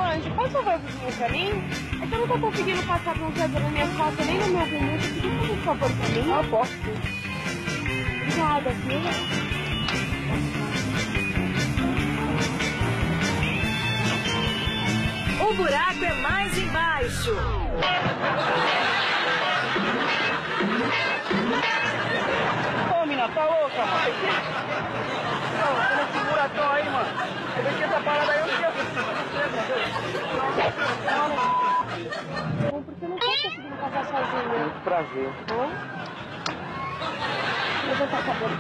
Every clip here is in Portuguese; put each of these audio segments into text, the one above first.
anjo, faz um favorzinho pra mim? É que eu não tô conseguindo passar bronzeador nas minhas costas nem no meu bumbum. Você podia fazer um favor pra mim? Ah, posso sim. Obrigada, filha. O buraco é mais embaixo. Ô, mina, tá louca, mano? Não, você não segura a tua aí, mano. Eu deixei essa parada aí, eu não tinha Bom, porque eu não tô conseguindo passar sozinha. muito prazer. Bom? Vou levantar a cabelo.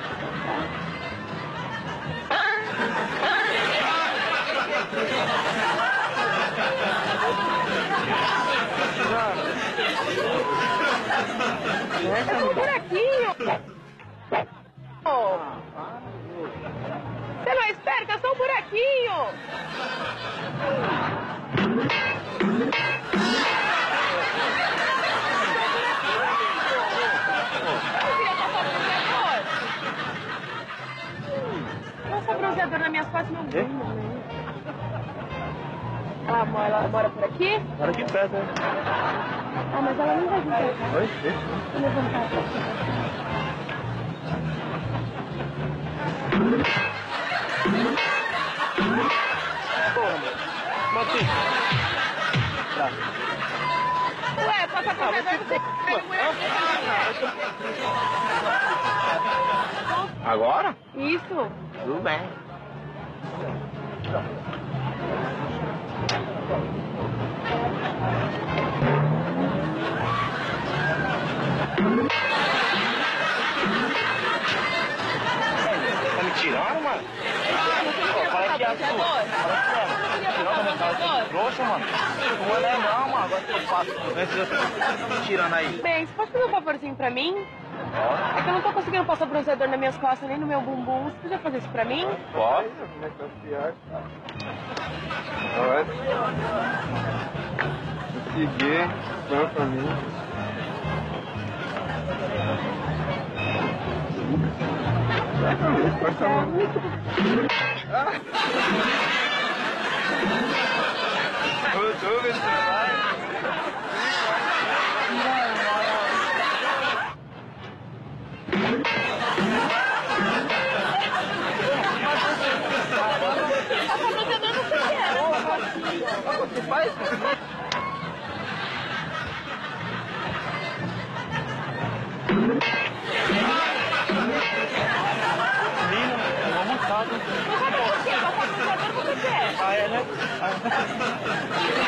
É só um buraquinho. Você não é esperto, é só um buraquinho. Nossa, bronzeador nas minhas costas não brilha, né? Ela mora por aqui? Mora aqui perto, né? Ah, mas ela não vai vir pra cá. Oi, deixa. Vou levantar aqui. Porra, mano. Mati. Tá. Ué, passa bronzeador no seu... Agora? Isso. Tudo bem. Tá me tirando, mano? Fala que é azul. Fala que é. Tirando a minha cara de trouxa, mano. Não é não, mano. Agora que eu faço. Tirando aí. Bem, você pode fazer um favorzinho pra mim? É que eu não tô conseguindo passar bronzeador nas minhas costas nem no meu bumbum. Você podia fazer isso pra mim? Pode. Seguir, não pra mim. Pode chamar. YouTube, celular. Você faz? Menino, eu vou montar. Você vai por quê? Passar bronzeador por quê? Ah, é, né?